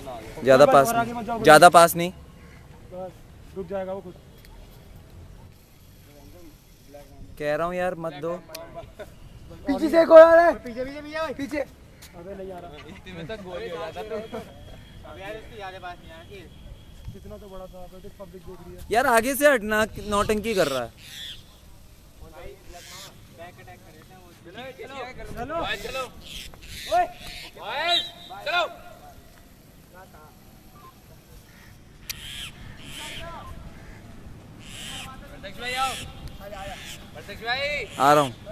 ज्यादा पास नहीं, ज्यादा पास नहीं। रुक जाएगा वो खुद। कह रहा हूँ यार मत दो। पीछे से कोई आ रहा है, पीछे पीछे पीछे पीछे। अबे नहीं आ रहा, इतने में तक गोल ही हो जाता तो। अब यार इसकी ज्यादा बात नहीं आती। कितना तो बड़ा था, पब्लिक देख रही है यार आगे से हटना, नौटंकी कर रहा है। चलो चलो ओए चलो। प्रत्यक्ष भाई आओ। प्रत्यक्ष भाई आ रहा हूँ।